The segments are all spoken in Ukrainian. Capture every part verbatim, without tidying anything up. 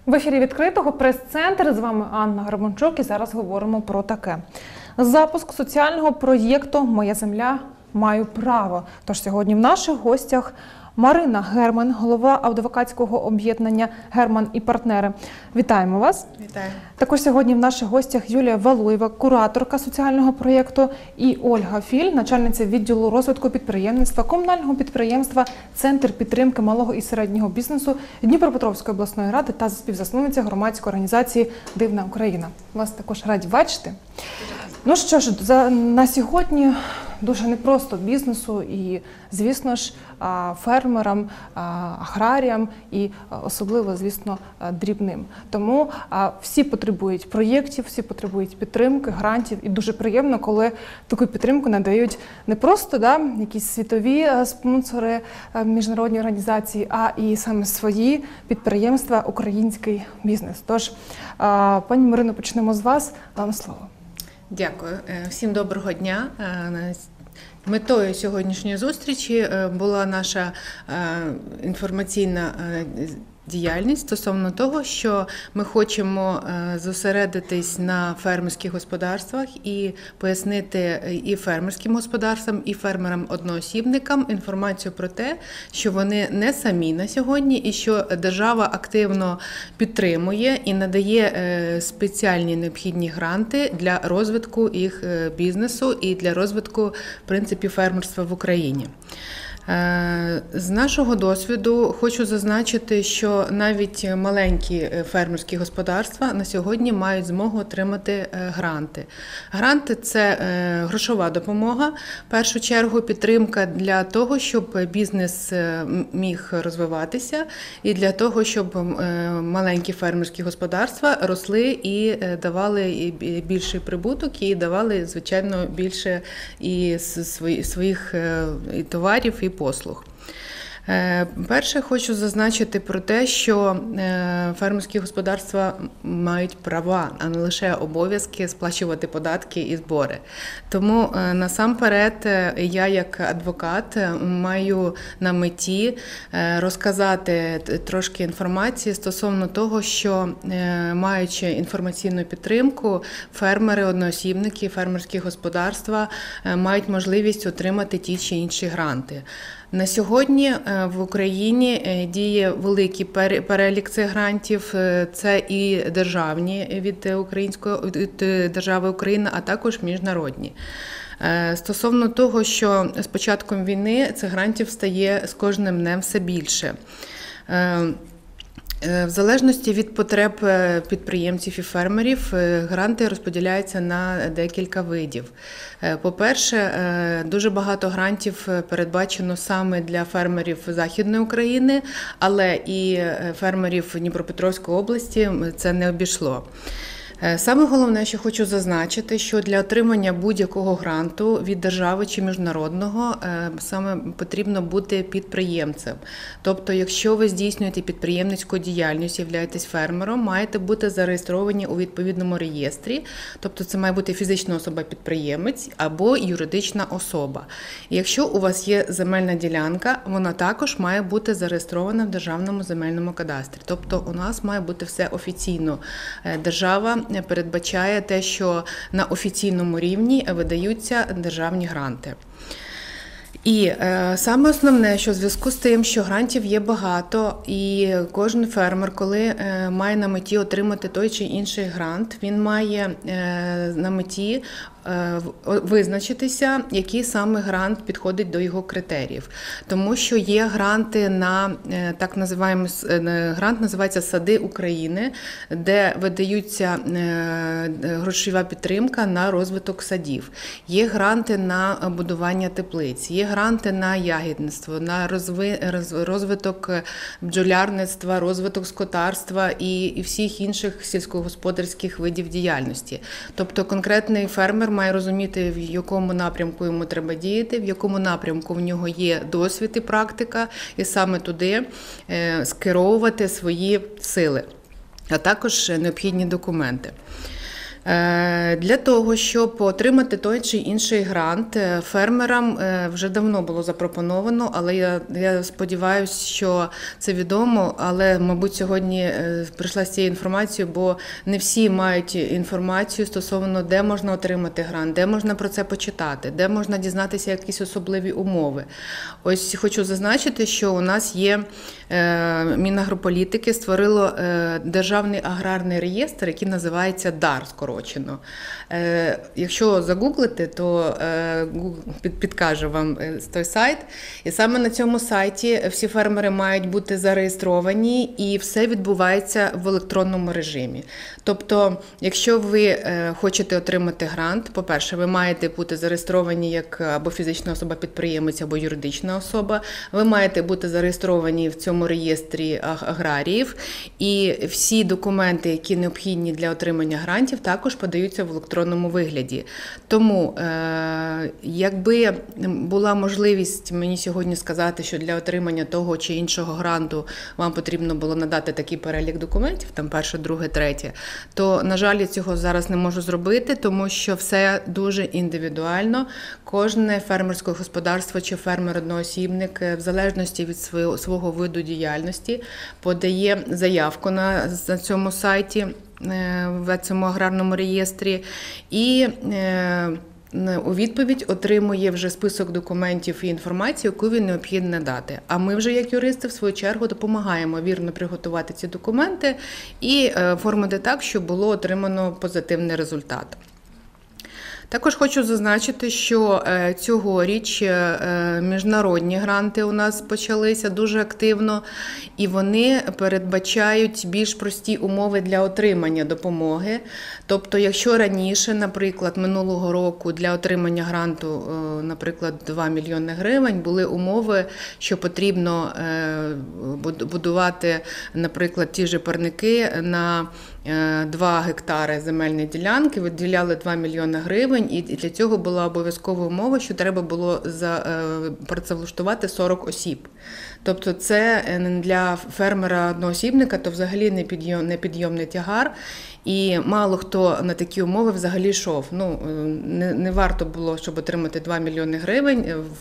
В ефірі відкритого прес-центр. З вами Анна Гарбунчук і зараз говоримо про таке. Запуск соціального проєкту «Моя земля. Маю право». Тож сьогодні в наших гостях Марина Герман, голова адвокатського об'єднання «Герман і партнери». Вітаємо вас. Вітаю. Також сьогодні в наших гостях Юлія Валуєва, кураторка соціального проєкту, і Ольга Філь, начальниця відділу розвитку підприємництва комунального підприємства «Центр підтримки малого і середнього бізнесу» Дніпропетровської обласної ради та співзасновниця громадської організації «Дивна Україна». Вас також раді бачити. Ну що ж, за, на сьогодні дуже непросто бізнесу і, звісно ж, фермерам, аграріям і особливо, звісно, дрібним. Тому всі потребують проєктів, всі потребують підтримки, грантів. І дуже приємно, коли таку підтримку надають не просто да, якісь світові спонсори, міжнародні організації, а і саме свої підприємства, український бізнес. Тож, пані Марино, почнемо з вас. Вам слово. Дякую. Всім доброго дня. Метою сьогоднішньої зустрічі була наша інформаційна діяльність стосовно того, що ми хочемо зосередитись на фермерських господарствах і пояснити і фермерським господарствам, і фермерам-одноосібникам інформацію про те, що вони не самі на сьогодні і що держава активно підтримує і надає спеціальні необхідні гранти для розвитку їх бізнесу і для розвитку, в принципі, фермерства в Україні. З нашого досвіду хочу зазначити, що навіть маленькі фермерські господарства на сьогодні мають змогу отримати гранти. Гранти – це грошова допомога, в першу чергу підтримка для того, щоб бізнес міг розвиватися і для того, щоб маленькі фермерські господарства росли і давали більший прибуток і давали, звичайно, більше і своїх і товарів, і послуг. Перше, хочу зазначити про те, що фермерські господарства мають права, а не лише обов'язки сплачувати податки і збори. Тому насамперед я як адвокат маю на меті розказати трошки інформації стосовно того, що маючи інформаційну підтримку, фермери, одноосібники, фермерські господарства мають можливість отримати ті чи інші гранти. На сьогодні в Україні діє великий перелік цих грантів, це і державні від Української від держави України, а також міжнародні. Стосовно того, що з початком війни цих грантів стає з кожним днем все більше. В залежності від потреб підприємців і фермерів гранти розподіляються на декілька видів. По-перше, дуже багато грантів передбачено саме для фермерів Західної України, але і фермерів Дніпропетровської області це не обійшло. Саме головне, що хочу зазначити, що для отримання будь-якого гранту від держави чи міжнародного саме потрібно бути підприємцем. Тобто, якщо ви здійснюєте підприємницьку діяльність, являєтесь фермером, маєте бути зареєстровані у відповідному реєстрі, тобто це має бути фізична особа-підприємець або юридична особа. І якщо у вас є земельна ділянка, вона також має бути зареєстрована в Державному земельному кадастрі. Тобто у нас має бути все офіційно. Держава передбачає те, що на офіційному рівні видаються державні гранти. І е, саме основне, що в зв'язку з тим, що грантів є багато, і кожен фермер, коли е, має на меті отримати той чи інший грант, він має е, на меті визначитися, який саме грант підходить до його критеріїв. Тому що є гранти на, так називаємо, грант називається «Сади України», де видаються грошова підтримка на розвиток садів. Є гранти на будування теплиць, є гранти на ягідництво, на розвиток бджолярництва, розвиток скотарства і всіх інших сільськогосподарських видів діяльності. Тобто конкретний фермер має розуміти, в якому напрямку йому треба діяти, в якому напрямку в нього є досвід і практика, і саме туди скеровувати свої сили, а також необхідні документи. Для того, щоб отримати той чи інший грант, фермерам вже давно було запропоновано, але я, я сподіваюся, що це відомо, але, мабуть, сьогодні прийшла з цією інформацією, бо не всі мають інформацію стосовно, де можна отримати грант, де можна про це почитати, де можна дізнатися якісь особливі умови. Ось хочу зазначити, що у нас є Мінагрополітики створило державний аграрний реєстр, який називається дар скорочено. Якщо загуглите, то підкаже вам той сайт. І саме на цьому сайті всі фермери мають бути зареєстровані і все відбувається в електронному режимі. Тобто, якщо ви хочете отримати грант, по-перше, ви маєте бути зареєстровані як або фізична особа-підприємець, або юридична особа. Ви маєте бути зареєстровані в цьому реєстрі аграріїв. І всі документи, які необхідні для отримання грантів, також подаються в електронному вигляді. Тому, якби була можливість мені сьогодні сказати, що для отримання того чи іншого гранту вам потрібно було надати такий перелік документів, там перше, друге, третє, то, на жаль, я цього зараз не можу зробити, тому що все дуже індивідуально. Кожне фермерське господарство чи фермер-одноосібник, в залежності від свого, свого виду діяльності, подає заявку на, на цьому сайті, в цьому аграрному реєстрі, і у відповідь отримує вже список документів і інформації, яку він необхідно надати. А ми вже, як юристи, в свою чергу допомагаємо вірно приготувати ці документи і оформити так, щоб було отримано позитивний результат. Також хочу зазначити, що цьогоріч міжнародні гранти у нас почалися дуже активно, і вони передбачають більш прості умови для отримання допомоги. Тобто, якщо раніше, наприклад, минулого року для отримання гранту, наприклад, два мільйони гривень, були умови, що потрібно будувати, наприклад, ті ж парники на два гектари земельної ділянки, виділяли два мільйони гривень, і для цього була обов'язкова умова, що треба було працевлаштувати сорок осіб. Тобто це для фермера-одноосібника то взагалі непідйомний тягар, і мало хто на такі умови взагалі йшов. Ну, не, не варто було, щоб отримати два мільйони гривень,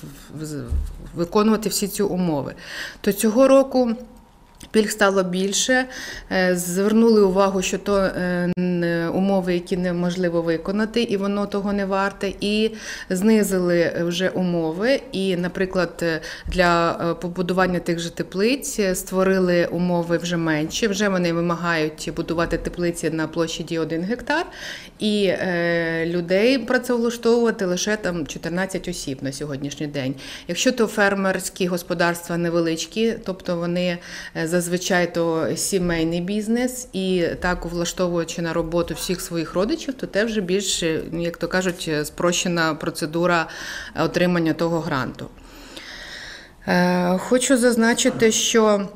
виконувати всі ці умови. То цього року пільг стало більше, звернули увагу, що то умови, які неможливо виконати, і воно того не варте, і знизили вже умови. І, наприклад, для побудування тих же теплиць створили умови вже менші, вже вони вимагають будувати теплиці на площі один гектар, і людей працевлаштовувати лише там чотирнадцять осіб на сьогоднішній день. Якщо то фермерські господарства невеличкі, тобто вони зазвичай то сімейний бізнес, і так, влаштовуючи на роботу всіх своїх родичів, то це вже більш, як то кажуть, спрощена процедура отримання того гранту. Хочу зазначити, що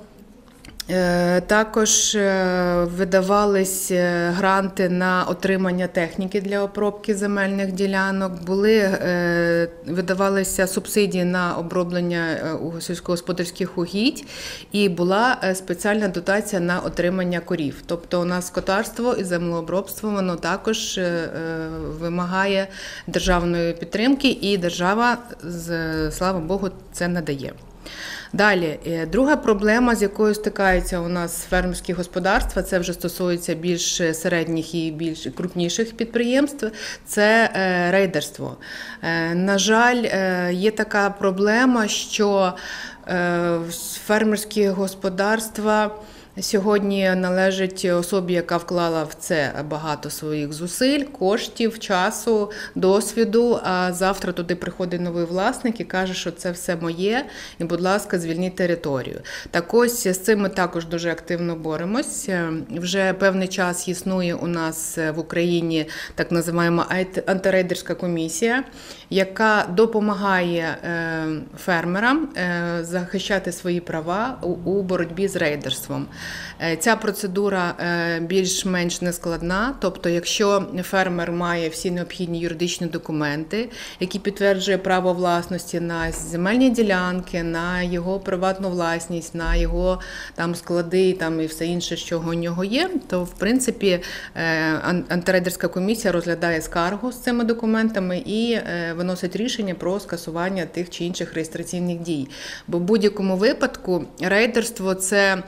також видавались гранти на отримання техніки для обробки земельних ділянок, були, видавалися субсидії на оброблення сільськогосподарських угідь, і була спеціальна дотація на отримання корів. Тобто у нас скотарство і землеобробство, воно також вимагає державної підтримки, і держава, слава Богу, це надає. Далі, друга проблема, з якою стикаються у нас фермерські господарства, це вже стосується більш середніх і більш крупніших підприємств, це рейдерство. На жаль, є така проблема, що фермерські господарства сьогодні належить особі, яка вклала в це багато своїх зусиль, коштів, часу, досвіду, а завтра туди приходить новий власник і каже, що це все моє, і, будь ласка, звільніть територію. Так ось, з цим ми також дуже активно боремось. Вже певний час існує у нас в Україні так називаємо антирейдерська комісія, яка допомагає фермерам захищати свої права у боротьбі з рейдерством. Ця процедура більш-менш нескладна, тобто якщо фермер має всі необхідні юридичні документи, які підтверджують право власності на земельні ділянки, на його приватну власність, на його там склади там, і все інше, що у нього є, то в принципі антирейдерська комісія розглядає скаргу з цими документами і виносить рішення про скасування тих чи інших реєстраційних дій. Бо в будь-якому випадку рейдерство – це,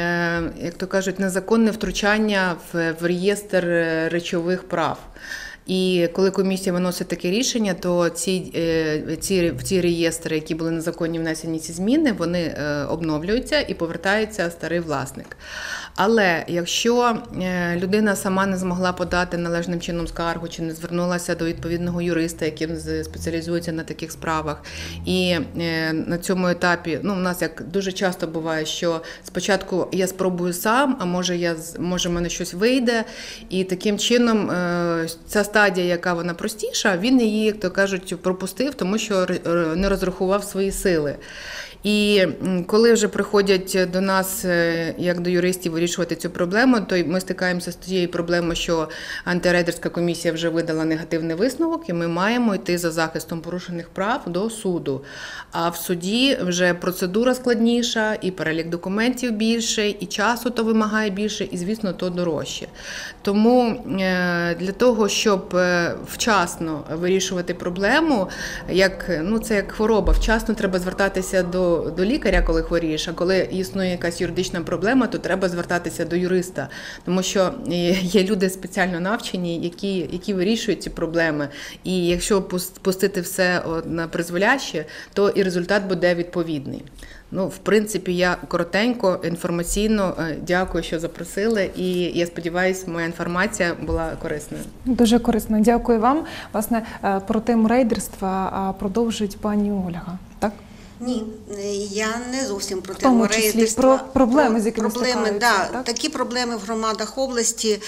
як то кажуть, незаконне втручання в, в реєстр речових прав. І коли комісія виносить таке рішення, то ці, ці, ці реєстри, які були незаконні внесені ці зміни, вони обновлюються і повертається старий власник. Але якщо людина сама не змогла подати належним чином скаргу, чи не звернулася до відповідного юриста, який спеціалізується на таких справах, і на цьому етапі, ну, у нас як дуже часто буває, що спочатку я спробую сам, а може, я, може в мене щось вийде, і таким чином ця стадія, яка вона простіша, він її, як то кажуть, пропустив, тому що не розрахував свої сили. І коли вже приходять до нас, як до юристів, вирішувати цю проблему, то ми стикаємося з тією проблемою, що антирейдерська комісія вже видала негативний висновок, і ми маємо йти за захистом порушених прав до суду. А в суді вже процедура складніша, і перелік документів більше, і часу то вимагає більше, і, звісно, то дорожче. Тому для того, щоб вчасно вирішувати проблему, як, ну, це як хвороба, вчасно треба звертатися до до лікаря, коли хворієш, а коли існує якась юридична проблема, то треба звертатися до юриста. Тому що є люди спеціально навчені, які, які вирішують ці проблеми. І якщо пустити все на призволяще, то і результат буде відповідний. Ну, в принципі, я коротенько, інформаційно дякую, що запросили, і я сподіваюся, моя інформація була корисною. Дуже корисно. Дякую вам. Власне, про тему рейдерства продовжить пані Ольга, так? Ні, я не зовсім про тему рейдерства. Про проблеми, з якими проблеми, стикаються, да, такі проблеми в громадах області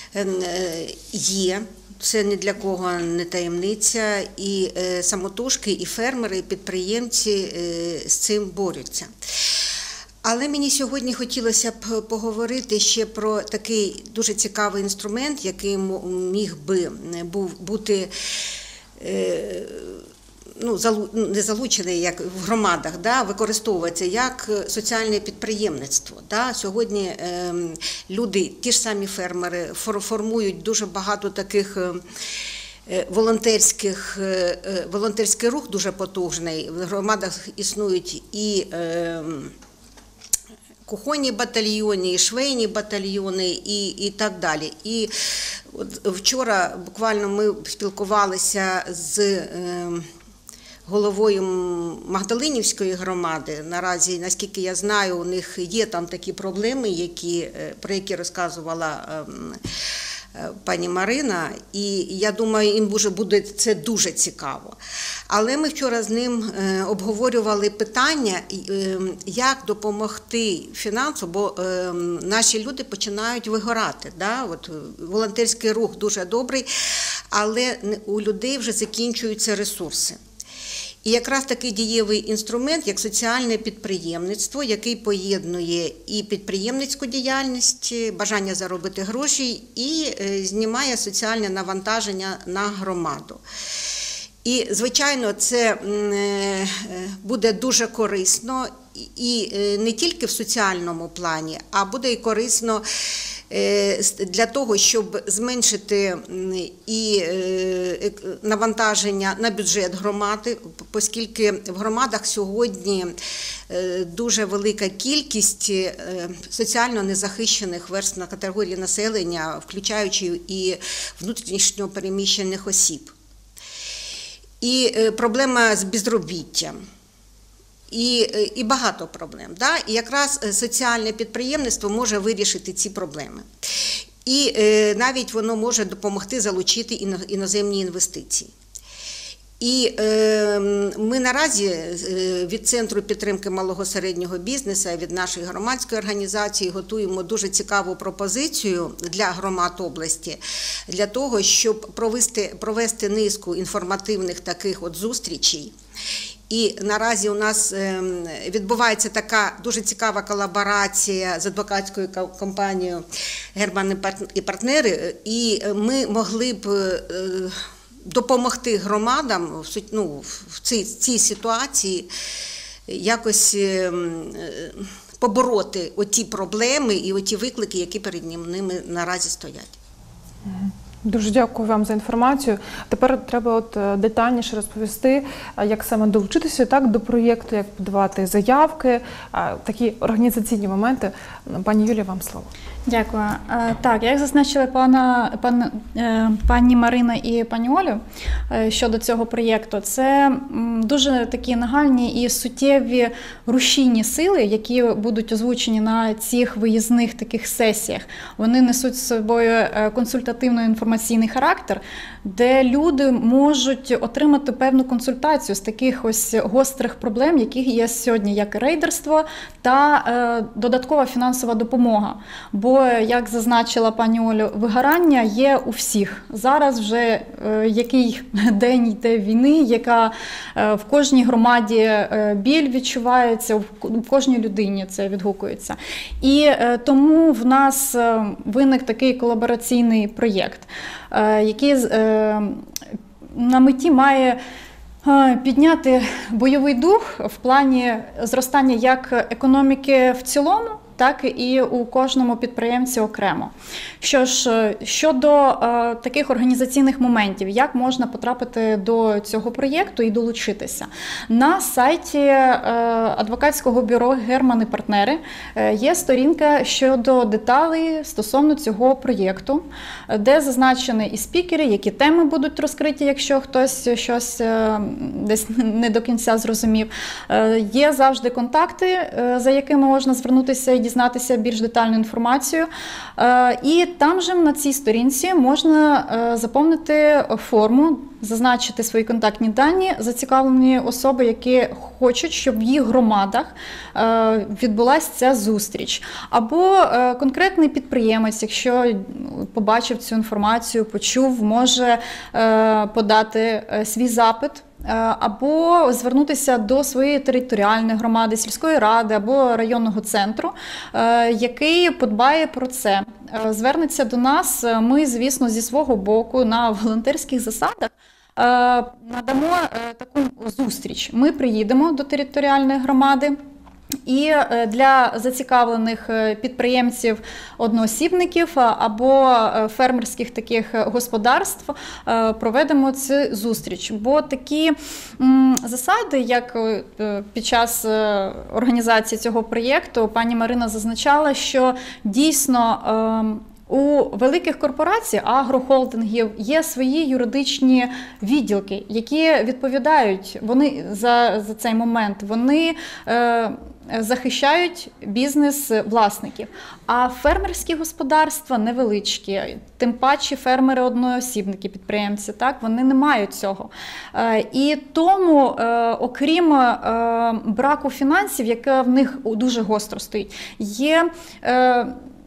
є. Це ні для кого не таємниця. І самотужки, і фермери, і підприємці з цим борються. Але мені сьогодні хотілося б поговорити ще про такий дуже цікавий інструмент, який міг би бути ну, не залучений як в громадах, да, використовується як соціальне підприємництво. Да. Сьогодні е, люди, ті ж самі фермери, формують дуже багато таких е, волонтерських, е, волонтерський рух дуже потужний. В громадах існують і е, кухонні батальйони, і швейні батальйони, і, і так далі. І от вчора буквально ми спілкувалися з е, головою Магдалинівської громади. Наразі, наскільки я знаю, у них є там такі проблеми, які, про які розказувала пані Марина, і я думаю, їм буде це дуже цікаво. Але ми вчора з ним обговорювали питання, як допомогти фінансово, бо наші люди починають вигорати. Да? От, волонтерський рух дуже добрий, але у людей вже закінчуються ресурси. І якраз такий дієвий інструмент, як соціальне підприємництво, який поєднує і підприємницьку діяльність, бажання заробити гроші, і знімає соціальне навантаження на громаду. І, звичайно, це буде дуже корисно і не тільки в соціальному плані, а буде і корисно для того, щоб зменшити і навантаження на бюджет громади, оскільки в громадах сьогодні дуже велика кількість соціально незахищених верств на категорії населення, включаючи і внутрішньо переміщених осіб. І проблема з безробіттям. І, і багато проблем. Да? І якраз соціальне підприємництво може вирішити ці проблеми. І е, навіть воно може допомогти залучити іноземні інвестиції. І е, ми наразі від Центру підтримки малого і середнього бізнесу, від нашої громадської організації готуємо дуже цікаву пропозицію для громад області, для того, щоб провести, провести низку інформативних таких от зустрічей І наразі у нас відбувається така дуже цікава колаборація з адвокатською компанією «Герман і партнери», і ми могли б допомогти громадам ну, в цій, цій ситуації якось побороти оті проблеми і оті виклики, які перед ними наразі стоять. Дуже дякую вам за інформацію. Тепер треба от детальніше розповісти, як саме долучитися так, до проєкту, як подавати заявки, такі організаційні моменти. Пані Юлія, вам слово. Дякую. Так, як зазначили пана, пан, пані Марина і пані Олю щодо цього проєкту, це дуже такі нагальні і суттєві рушійні сили, які будуть озвучені на цих виїзних таких сесіях. Вони несуть з собою консультативно-інформаційний характер, де люди можуть отримати певну консультацію з таких ось гострих проблем, які є сьогодні, як рейдерство та е, додаткова фінансова допомога. Бо, як зазначила пані Олю, вигорання є у всіх. Зараз вже е, який день йде війни, яка е, в кожній громаді е, біль відчувається, в, в кожній людині це відгукується. І е, тому в нас е, виник такий колабораційний проєкт, е, який е, на меті має підняти бойовий дух в плані зростання як економіки в цілому, так і у кожному підприємці окремо. Що ж, щодо е, таких організаційних моментів, як можна потрапити до цього проєкту і долучитися? На сайті е, адвокатського бюро «Герман і партнери» е, є сторінка щодо деталей стосовно цього проєкту, де зазначені і спікери, які теми будуть розкриті, якщо хтось щось е, десь не до кінця зрозумів. Е, є завжди контакти, е, за якими можна звернутися і дізнатися більш детальну інформацію. І там же на цій сторінці можна заповнити форму, зазначити свої контактні дані, зацікавлені особи, які хочуть, щоб в їх громадах відбулася ця зустріч. Або конкретний підприємець, якщо побачив цю інформацію, почув, може подати свій запит, або звернутися до своєї територіальної громади, сільської ради або районного центру, який подбає про це. Звернеться до нас, ми, звісно, зі свого боку на волонтерських засадах надамо таку зустріч. Ми приїдемо до територіальної громади, і для зацікавлених підприємців, одноосібників або фермерських таких господарств проведемо цю зустріч. Бо такі засади, як під час організації цього проєкту, пані Марина зазначала, що дійсно у великих корпорацій, агрохолдингів, є свої юридичні відділки, які відповідають вони за, за цей момент. Вони е, захищають бізнес власників. А фермерські господарства невеличкі, тим паче фермери-одноосібники, підприємці, так, вони не мають цього. Е, і тому, е, окрім е, браку фінансів, яке в них дуже гостро стоїть, є е,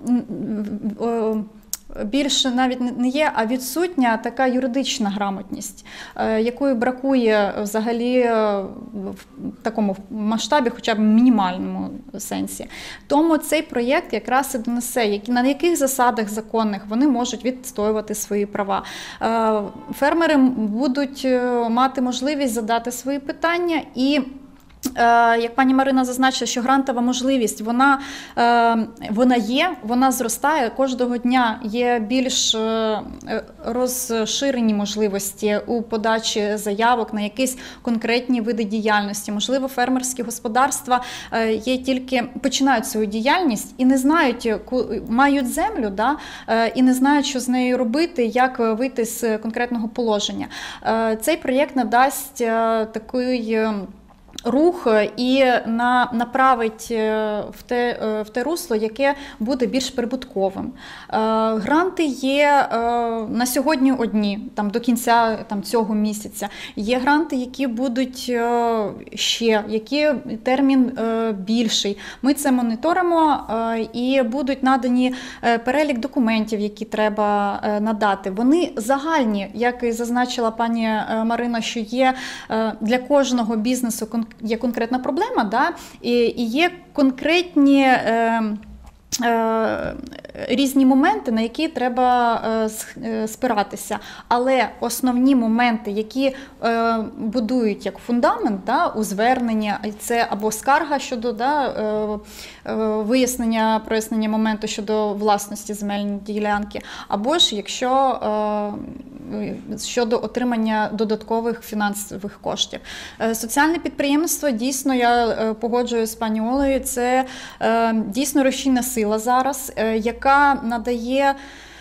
більше навіть не є, а відсутня така юридична грамотність, якої бракує взагалі в такому масштабі, хоча б мінімальному сенсі. Тому цей проєкт якраз і донесе, на яких засадах законних вони можуть відстоювати свої права. Фермери будуть мати можливість задати свої питання і, як пані Марина зазначила, що грантова можливість, вона, вона є, вона зростає, кожного дня є більш розширені можливості у подачі заявок на якісь конкретні види діяльності. Можливо, фермерські господарства є тільки, починають свою діяльність і не знають, мають землю, да, і не знають, що з нею робити, як вийти з конкретного положення. Цей проєкт надасть такий рух і на, направить в те, в те русло, яке буде більш прибутковим. Гранти є на сьогодні одні, там, до кінця там, цього місяця. Є гранти, які будуть ще, які термін більший. Ми це моніторимо і будуть надані перелік документів, які треба надати. Вони загальні, як і зазначила пані Марина, що є для кожного бізнесу є конкретна проблема, да? і, і є конкретні е, е, різні моменти, на які треба е, спиратися. Але основні моменти, які е, будують як фундамент, да, у зверненні, це або скарга щодо да, е, е, вияснення, прояснення моменту щодо власності земельної ділянки, або ж якщо е, щодо отримання додаткових фінансових коштів. Соціальне підприємство, дійсно, я погоджуюсь з пані Олею, це дійсно рушійна сила зараз, яка надає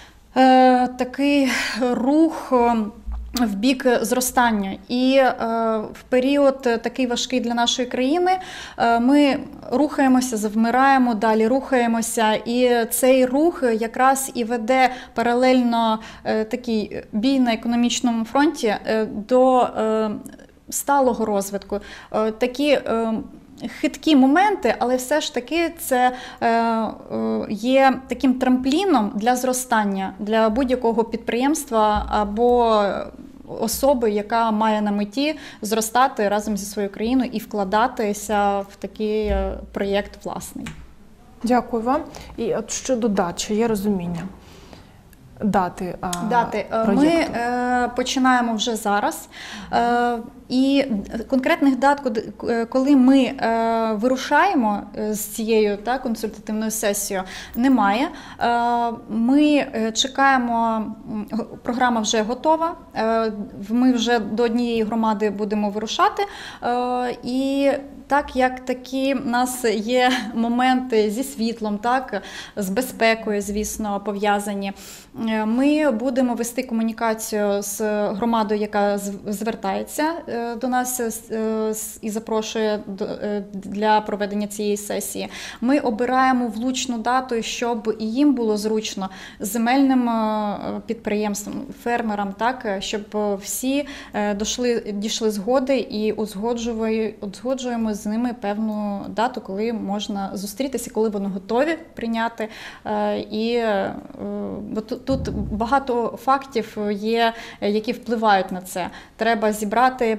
такий рух в бік зростання. І е, в період такий важкий для нашої країни е, ми рухаємося, завмираємо, далі рухаємося. І цей рух якраз і веде паралельно е, такий бій на економічному фронті е, до е, сталого розвитку. Е, такі е, хиткі моменти, але все ж таки це е, е, є таким трампліном для зростання, для будь-якого підприємства або особи, яка має на меті зростати разом зі своєю країною і вкладатися в такий проєкт власний. Дякую вам. І от щодо дат, чи є розуміння? Дати, Дати. проєкту. Ми е, починаємо вже зараз. Е, і конкретних дат, коли ми е, вирушаємо з цією та, консультативною сесією, немає. Е, ми чекаємо, програма вже готова, е, ми вже до однієї громади будемо вирушати. Е, і так як такі в нас є моменти зі світлом, так, з безпекою, звісно, пов'язані, ми будемо вести комунікацію з громадою, яка звертається до нас і запрошує для проведення цієї сесії. Ми обираємо влучну дату, щоб і їм було зручно, земельним підприємствам, фермерам, так, щоб всі дійшли, дійшли згоди і узгоджуємо з ними певну дату, коли можна зустрітися, коли вони готові прийняти. І бо тут багато фактів є, які впливають на це. Треба зібрати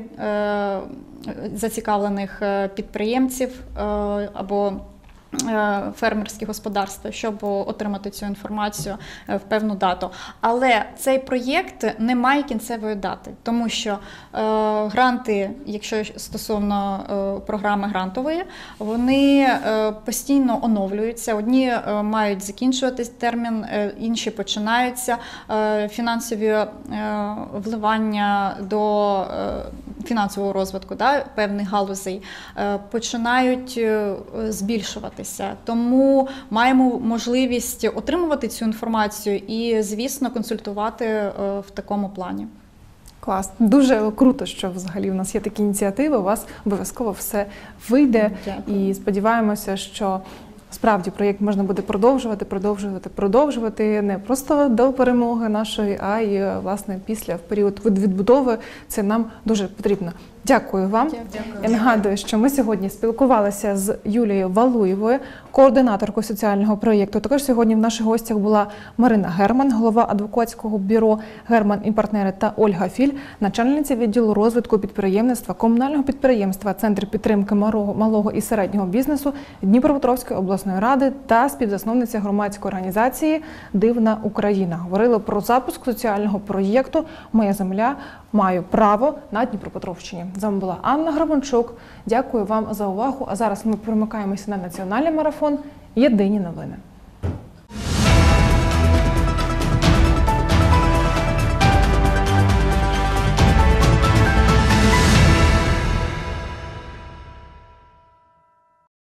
зацікавлених підприємців або фермерські господарства, щоб отримати цю інформацію в певну дату. Але цей проєкт не має кінцевої дати, тому що е, гранти, якщо стосовно е, програми грантової, вони е, постійно оновлюються. Одні е, мають закінчуватись термін, е, інші починаються. Е, фінансові е, вливання до е, фінансового розвитку, да, певних галузей е, починають е, збільшуватися. Тому маємо можливість отримувати цю інформацію і, звісно, консультувати в такому плані. Клас. Дуже круто, що взагалі у нас є такі ініціативи, у вас обов'язково все вийде. Дякую. І сподіваємося, що справді проєкт можна буде продовжувати, продовжувати, продовжувати не просто до перемоги нашої, а й, власне, після, в період відбудови. Це нам дуже потрібно. Дякую вам. Дякую. Я нагадую, що ми сьогодні спілкувалися з Юлією Валуєвою, координаторкою соціального проєкту. Також сьогодні в наших гостях була Марина Герман, голова адвокатського бюро «Герман і партнери» та Ольга Філь, начальниця відділу розвитку підприємництва комунального підприємства «Центр підтримки малого і середнього бізнесу» Дніпропетровської обласної ради та співзасновниця громадської організації «Дивна Україна». Говорили про запуск соціального проєкту «Моя земля, маю право» на Дніпропетровщині. З вами була Анна Грабанчук. Дякую вам за увагу. А зараз ми перемикаємося на національний марафон «Єдині новини».